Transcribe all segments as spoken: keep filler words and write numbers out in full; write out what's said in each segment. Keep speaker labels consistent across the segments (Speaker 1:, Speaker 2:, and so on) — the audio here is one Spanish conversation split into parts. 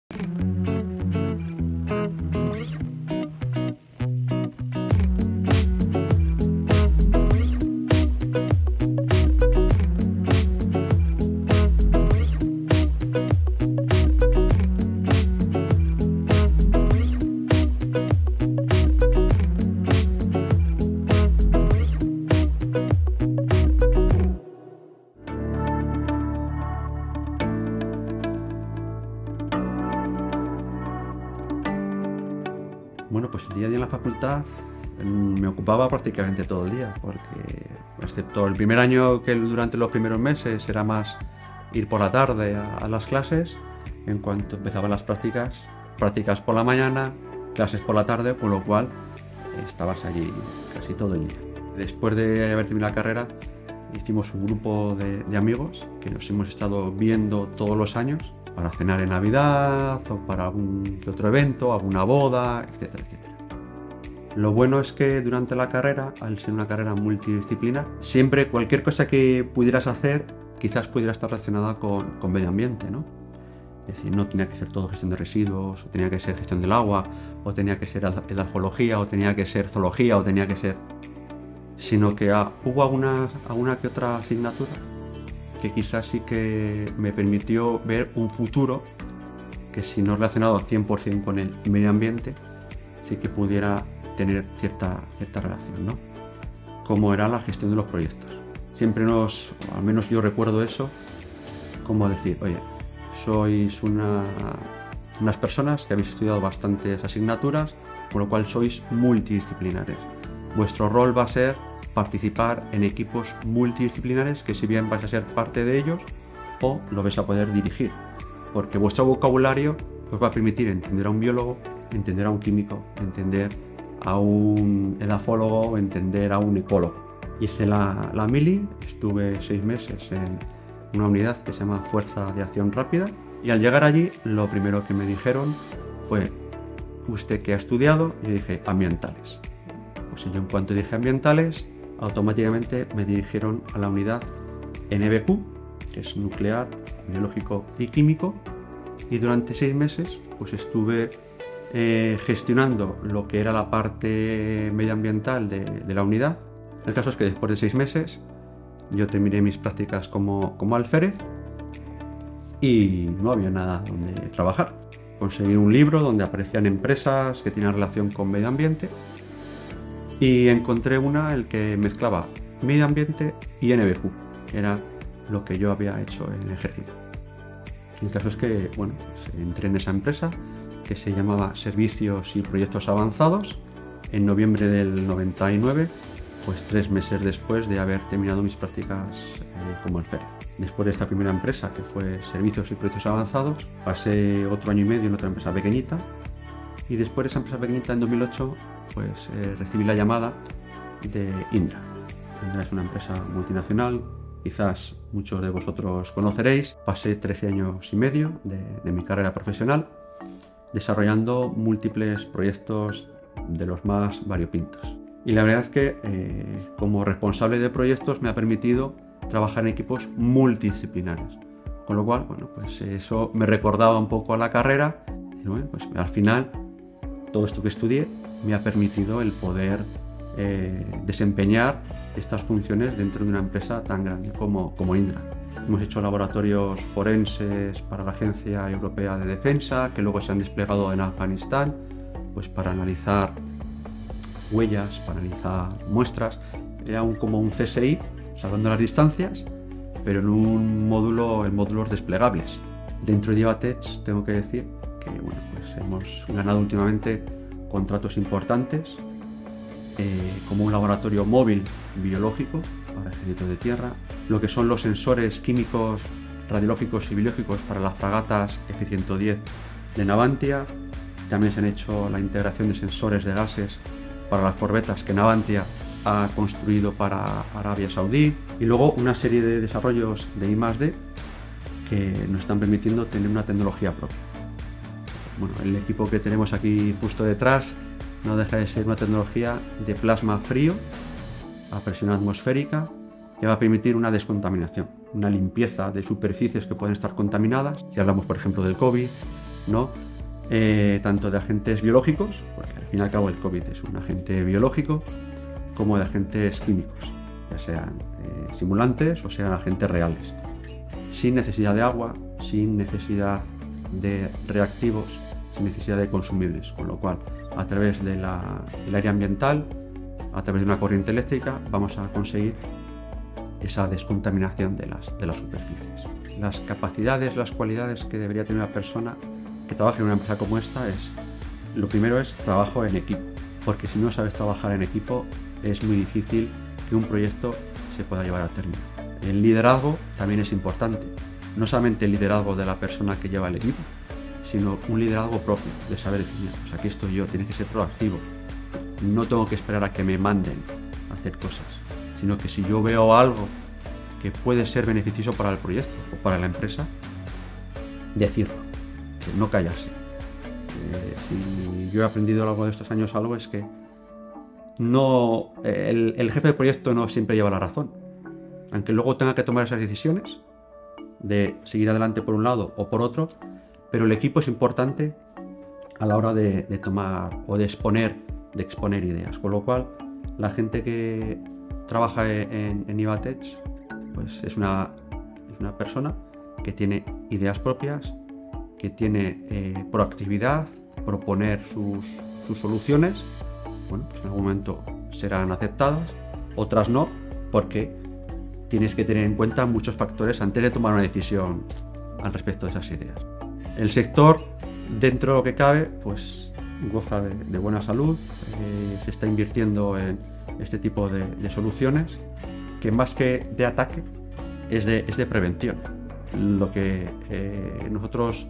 Speaker 1: Bueno, pues el día a día en la facultad me ocupaba prácticamente todo el día, porque excepto el primer año, que durante los primeros meses era más ir por la tarde a, a las clases, en cuanto empezaban las prácticas, prácticas por la mañana, clases por la tarde, con lo cual estabas allí casi todo el día. Después de haber terminado la carrera, hicimos un grupo de, de amigos que nos hemos estado viendo todos los años para cenar en Navidad o para algún que otro evento, alguna boda, etcétera, etcétera. Lo bueno es que durante la carrera, al ser una carrera multidisciplinar, siempre cualquier cosa que pudieras hacer quizás pudiera estar relacionada con, con medio ambiente, ¿no? Es decir, no tenía que ser todo gestión de residuos, o tenía que ser gestión del agua, o tenía que ser edafología, o tenía que ser zoología, o tenía que ser... sino que ah, hubo alguna, alguna que otra asignatura que quizás sí que me permitió ver un futuro que, si no relacionado cien por cien con el medio ambiente, sí que pudiera tener cierta, cierta relación, ¿no? Como era la gestión de los proyectos. Siempre nos, al menos yo recuerdo eso, como decir, oye, sois una, unas personas que habéis estudiado bastantes asignaturas, con lo cual sois multidisciplinares. Vuestro rol va a ser participar en equipos multidisciplinares, que si bien vais a ser parte de ellos, o lo vais a poder dirigir, porque vuestro vocabulario os va a permitir entender a un biólogo, entender a un químico, entender a un edafólogo, entender a un ecólogo. Hice la, la mili, estuve seis meses en una unidad que se llama Fuerza de Acción Rápida, y al llegar allí lo primero que me dijeron fue: ¿usted qué ha estudiado? Y yo dije, ambientales. Pues yo, en cuanto dije ambientales, automáticamente me dirigieron a la unidad N B Q, que es nuclear, biológico y químico, y durante seis meses pues estuve eh, gestionando lo que era la parte medioambiental de, de la unidad. El caso es que después de seis meses yo terminé mis prácticas como, como alférez y no había nada donde trabajar. Conseguí un libro donde aparecían empresas que tenían relación con medio ambiente, y encontré una el que mezclaba medio ambiente y N B Q, que era lo que yo había hecho en el ejército. El caso es que, bueno, pues entré en esa empresa que se llamaba Servicios y Proyectos Avanzados en noviembre del noventa y nueve, pues tres meses después de haber terminado mis prácticas eh, como alférez. Después de esta primera empresa, que fue Servicios y Proyectos Avanzados, pasé otro año y medio en otra empresa pequeñita, y después de esa empresa pequeñita, en dos mil ocho, pues eh, recibí la llamada de Indra. Indra es una empresa multinacional, quizás muchos de vosotros conoceréis. Pasé trece años y medio de, de mi carrera profesional desarrollando múltiples proyectos de los más variopintos. Y la verdad es que eh, como responsable de proyectos me ha permitido trabajar en equipos multidisciplinares. Con lo cual, bueno, pues eso me recordaba un poco a la carrera. Y bueno, pues al final, todo esto que estudié me ha permitido el poder eh, desempeñar estas funciones dentro de una empresa tan grande como, como Indra. Hemos hecho laboratorios forenses para la Agencia Europea de Defensa, que luego se han desplegado en Afganistán, pues para analizar huellas, para analizar muestras. Era un, como un C S I, salvando las distancias, pero en un módulo, en módulos desplegables. Dentro de Ivatech tengo que decir que, bueno, pues hemos ganado últimamente contratos importantes, eh, como un laboratorio móvil biológico para ejército de tierra, lo que son los sensores químicos, radiológicos y biológicos para las fragatas F ciento diez de Navantia. También se han hecho la integración de sensores de gases para las corbetas que Navantia ha construido para Arabia Saudí, y luego una serie de desarrollos de I más D que nos están permitiendo tener una tecnología propia. Bueno, el equipo que tenemos aquí justo detrás no deja de ser una tecnología de plasma frío a presión atmosférica que va a permitir una descontaminación, una limpieza de superficies que pueden estar contaminadas. Si hablamos, por ejemplo, del COVID, ¿no? Eh, tanto de agentes biológicos, porque al fin y al cabo el COVID es un agente biológico, como de agentes químicos, ya sean eh, simulantes o sean agentes reales, sin necesidad de agua, sin necesidad de reactivos, sin necesidad de consumibles, con lo cual a través de la, del aire ambiental, a través de una corriente eléctrica, vamos a conseguir esa descontaminación de las, de las superficies. Las capacidades, las cualidades que debería tener una persona que trabaje en una empresa como esta es, lo primero es trabajo en equipo, porque si no sabes trabajar en equipo es muy difícil que un proyecto se pueda llevar a término. El liderazgo también es importante, no solamente el liderazgo de la persona que lleva el equipo, sino un liderazgo propio, de saber decir, pues aquí estoy yo, tiene que ser proactivo, no tengo que esperar a que me manden a hacer cosas, sino que si yo veo algo que puede ser beneficioso para el proyecto o para la empresa, decirlo, no callarse. Eh, si yo he aprendido a lo largo de estos años algo es que no, el, el jefe de proyecto no siempre lleva la razón, aunque luego tenga que tomar esas decisiones de seguir adelante por un lado o por otro, pero el equipo es importante a la hora de, de tomar o de exponer, de exponer ideas, con lo cual la gente que trabaja en, en Ivatech pues es una, es una persona que tiene ideas propias, que tiene eh, proactividad, proponer sus, sus soluciones. Bueno, pues en algún momento serán aceptadas, otras no, porque tienes que tener en cuenta muchos factores antes de tomar una decisión al respecto de esas ideas. El sector, dentro de lo que cabe, pues goza de, de buena salud, eh, se está invirtiendo en este tipo de, de soluciones, que más que de ataque, es de, es de prevención. Lo que eh, nosotros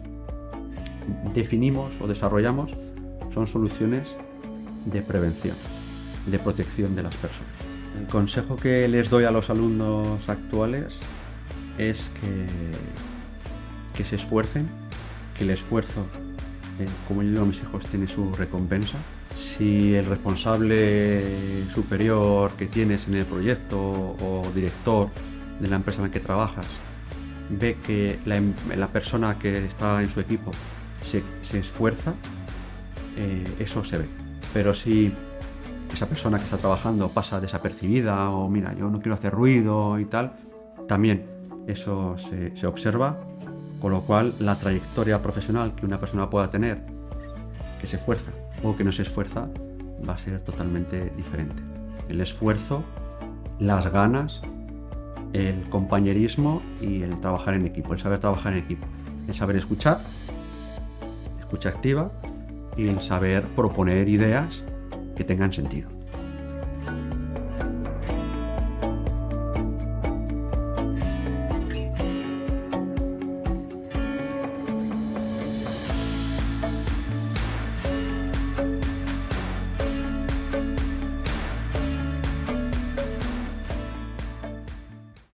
Speaker 1: definimos o desarrollamos son soluciones de prevención, de protección de las personas. El consejo que les doy a los alumnos actuales es que, que se esfuercen, que el esfuerzo, eh, como yo digo a mis hijos, tiene su recompensa. Si el responsable superior que tienes en el proyecto o director de la empresa en la que trabajas ve que la, la persona que está en su equipo se, se esfuerza, eh, eso se ve. Pero si esa persona que está trabajando pasa desapercibida o mira, yo no quiero hacer ruido y tal, también eso se, se observa, con lo cual la trayectoria profesional que una persona pueda tener, que se esfuerza o que no se esfuerza, va a ser totalmente diferente. El esfuerzo, las ganas, el compañerismo y el trabajar en equipo, el saber trabajar en equipo, el saber escuchar, escucha activa, y el saber proponer ideas que tengan sentido.